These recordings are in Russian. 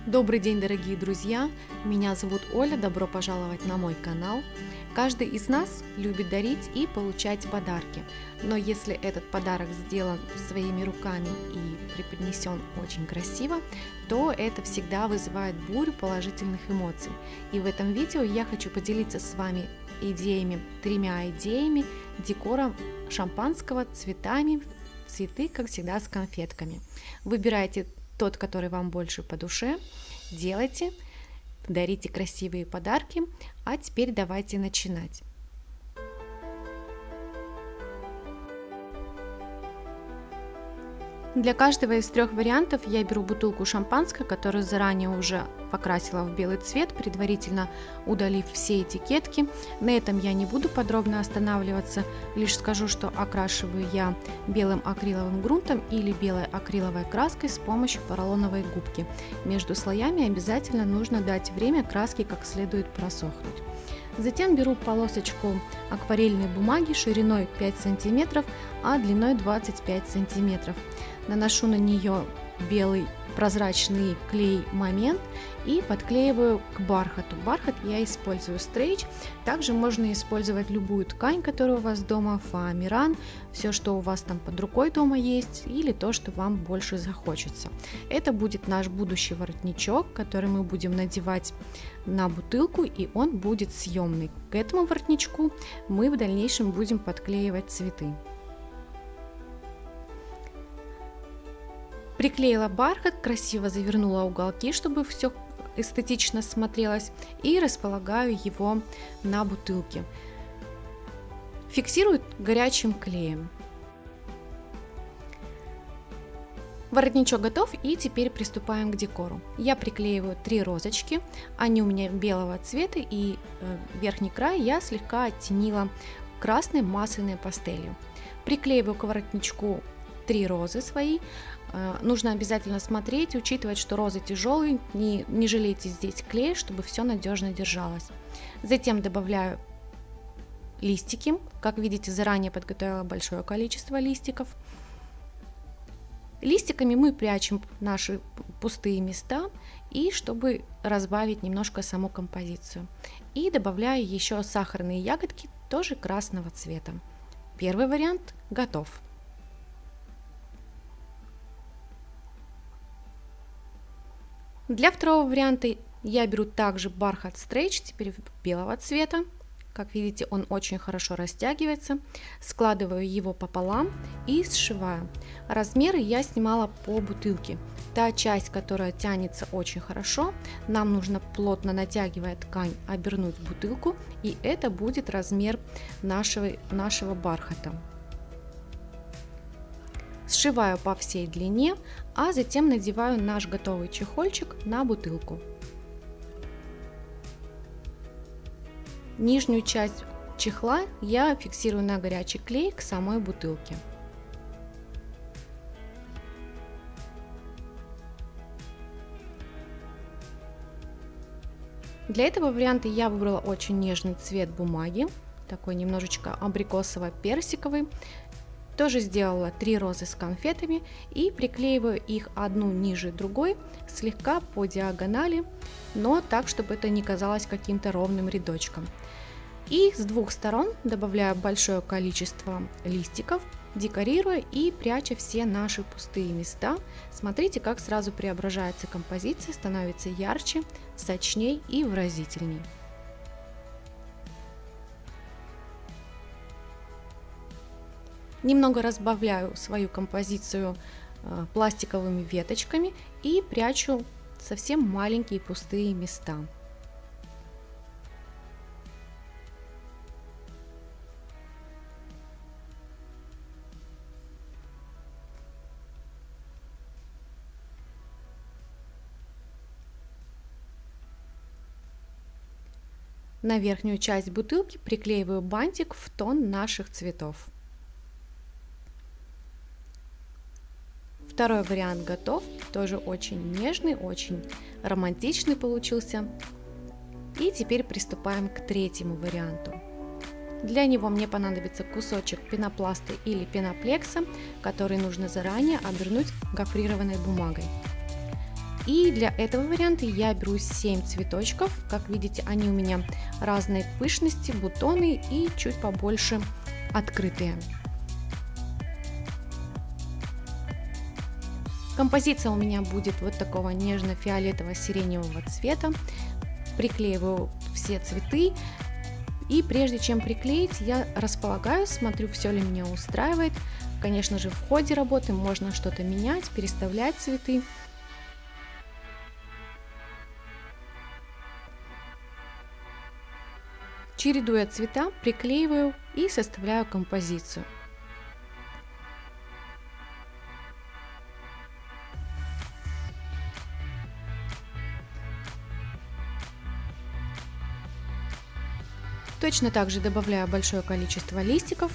Добрый день, дорогие друзья! Меня зовут Оля, добро пожаловать на мой канал. Каждый из нас любит дарить и получать подарки, но если этот подарок сделан своими руками и преподнесен очень красиво, то это всегда вызывает бурю положительных эмоций. И в этом видео я хочу поделиться с вами тремя идеями декора шампанского цветами, цветы, как всегда, с конфетками. Выбирайте тот, который вам больше по душе, делайте, дарите красивые подарки, а теперь давайте начинать. Для каждого из трех вариантов я беру бутылку шампанского, которую заранее уже покрасила в белый цвет, предварительно удалив все этикетки. На этом я не буду подробно останавливаться, лишь скажу, что окрашиваю я белым акриловым грунтом или белой акриловой краской с помощью поролоновой губки. Между слоями обязательно нужно дать время краске как следует просохнуть. Затем беру полосочку акварельной бумаги шириной 5 см, а длиной 25 см. Наношу на нее белый прозрачный клей момент и подклеиваю к бархату. Бархат я использую стрейч. Также можно использовать любую ткань, которая у вас дома, фоамиран, все, что у вас там под рукой дома есть, или то, что вам больше захочется. Это будет наш будущий воротничок, который мы будем надевать на бутылку, и он будет съемный. К этому воротничку мы в дальнейшем будем подклеивать цветы. Приклеила бархат, красиво завернула уголки, чтобы все эстетично смотрелось, и располагаю его на бутылке. Фиксирую горячим клеем. Воротничок готов, и теперь приступаем к декору. Я приклеиваю 3 розочки, они у меня белого цвета, и верхний край я слегка оттенила красной масляной пастелью. Приклеиваю к воротничку 3 розы свои. Нужно обязательно смотреть, учитывать, что розы тяжелые, не жалейте здесь клей, чтобы все надежно держалось. Затем добавляю листики. Как видите, заранее подготовила большое количество листиков. Листиками мы прячем наши пустые места, и чтобы разбавить немножко саму композицию. И добавляю еще сахарные ягодки, тоже красного цвета. Первый вариант готов. Для второго варианта я беру также бархат стрейч, теперь белого цвета. Как видите, он очень хорошо растягивается. Складываю его пополам и сшиваю. Размеры я снимала по бутылке. Та часть, которая тянется очень хорошо, нам нужно, плотно натягивая ткань, обернуть бутылку, и это будет размер нашего бархата. Сшиваю по всей длине, а затем надеваю наш готовый чехольчик на бутылку. Нижнюю часть чехла я фиксирую на горячий клей к самой бутылке. Для этого варианта я выбрала очень нежный цвет бумаги, такой немножечко абрикосово-персиковый. Тоже сделала 3 розы с конфетами и приклеиваю их одну ниже другой, слегка по диагонали, но так, чтобы это не казалось каким-то ровным рядочком. И с двух сторон добавляю большое количество листиков, декорируя и пряча все наши пустые места. Смотрите, как сразу преображается композиция, становится ярче, сочней и выразительней. Немного разбавляю свою композицию пластиковыми веточками и прячу совсем маленькие пустые места. На верхнюю часть бутылки приклеиваю бантик в тон наших цветов. Второй вариант готов, тоже очень нежный, очень романтичный получился. И теперь приступаем к третьему варианту. Для него мне понадобится кусочек пенопласта или пеноплекса, который нужно заранее обернуть гофрированной бумагой. И для этого варианта я беру 7 цветочков. Как видите, они у меня разной пышности, бутоны и чуть побольше открытые. Композиция у меня будет вот такого нежно-фиолетово-сиреневого цвета. Приклеиваю все цветы. И прежде чем приклеить, я располагаю, смотрю, все ли меня устраивает. Конечно же, в ходе работы можно что-то менять, переставлять цветы. Чередуя цвета, приклеиваю и составляю композицию. Точно так же добавляю большое количество листиков.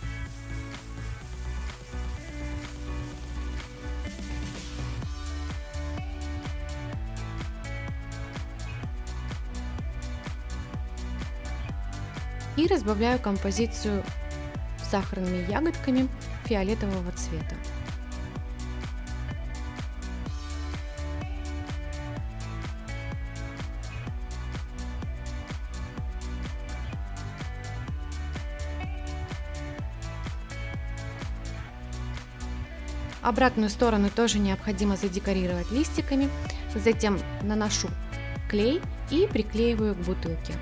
И разбавляю композицию сахарными ягодками фиолетового цвета. Обратную сторону тоже необходимо задекорировать листиками. Затем наношу клей и приклеиваю к бутылке.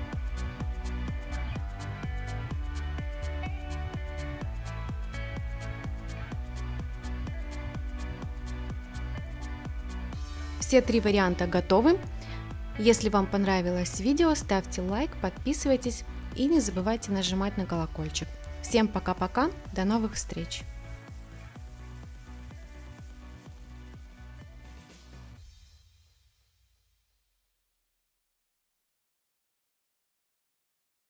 Все 3 варианта готовы. Если вам понравилось видео, ставьте лайк, подписывайтесь и не забывайте нажимать на колокольчик. Всем пока-пока, до новых встреч!